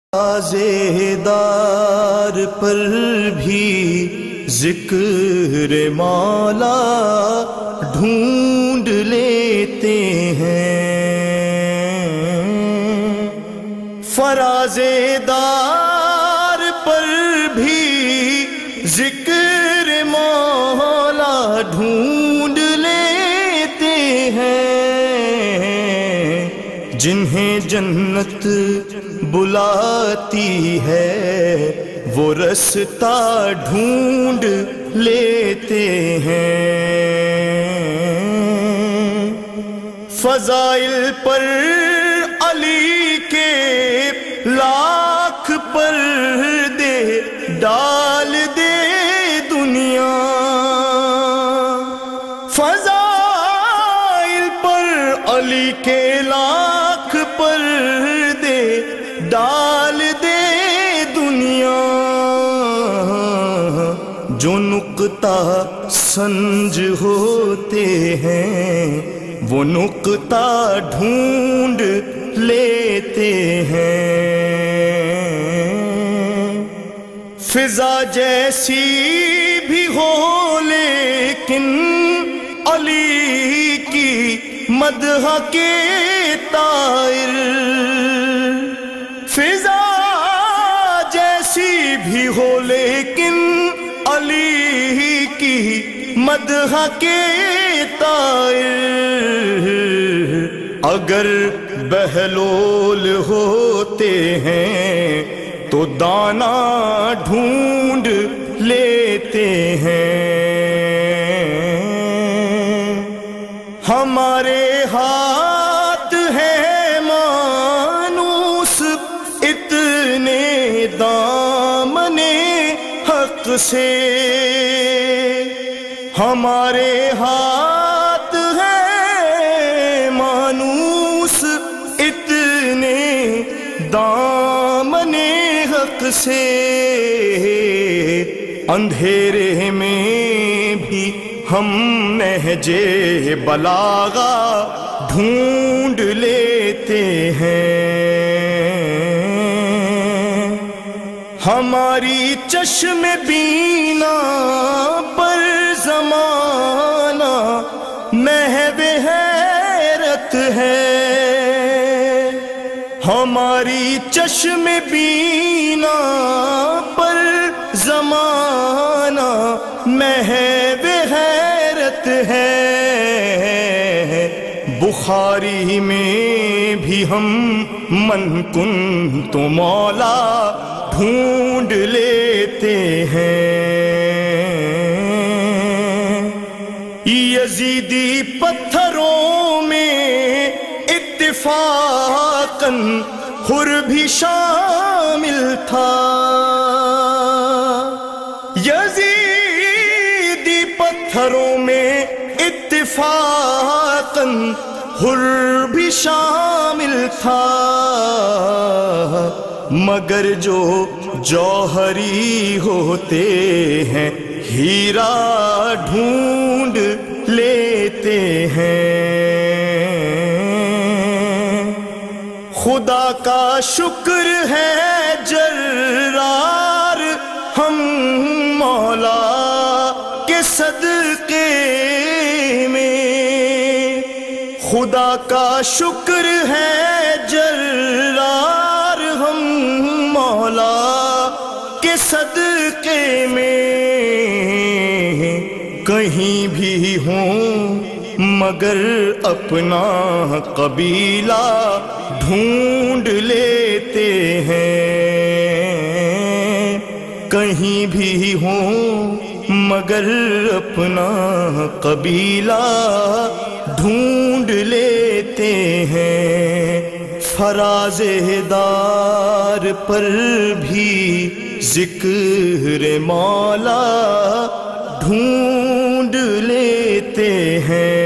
فراز-دار پر بھی ذکر مولا ڈھونڈ لیتے ہیں، فراز-دار پر بھی ذکر مولا ڈھونڈ لیتے ہیں، جنہیں جنت بلاتی ہے وہ رستہ ڈھونڈ لیتے ہیں، فضائل پر علی کے لاکھ پردے ڈال دے دنیا، فضائل پر علی کے لاکھ پردے ڈال دے دنیا، جو نقطہ سنج ہوتے ہیں وہ نقطہ ڈھونڈ لیتے ہیں، فضا جیسی بھی ہو لیکن علی کی مدح کے طائر، فضا جیسی بھی ہو لیکن علی کی مدح کے طائر، اگر بہلول ہوتے ہیں تو دانا ڈھونڈ لیتے ہیں، ہمارے ہاتھ ہیں مانوس اتنے دامن حق سے، ہمارے ہاتھ ہیں مانوس اتنے دامن حق سے، اندھیرے میں بھی ہم نہج بلاغہ ڈھونڈ لیتے ہیں، ہماری چشم بینا پر زمانہ محو حیرت ہے، ہماری چشم بینا پر زمانہ محو حیرت ہے، بخاری میں بھی ہم من کن تو مولا ڈھونڈ لیتے ہیں، یزیدی پتھروں میں اتفاقاً حر بھی شامل تھا، یزیدی پتھروں میں اتفاقاً حر بھی شامل تھا، مگر جو جوہری ہوتے ہیں ہیرا ڈھونڈ لیتے ہیں، خدا کا شکر ہے جرار ہم مولا کے صدقے میں، خدا کا شکر ہے جرار ہم مولا کے صدقے میں، کہیں بھی ہوں مگر اپنا قبیلہ ڈھونڈ لیتے ہیں، کہیں بھی ہوں مگر اپنا قبیلہ ڈھونڈ لیتے ہیں، فراز-دار پر بھی ذکر مولا ڈھونڈ لیتے ہیں۔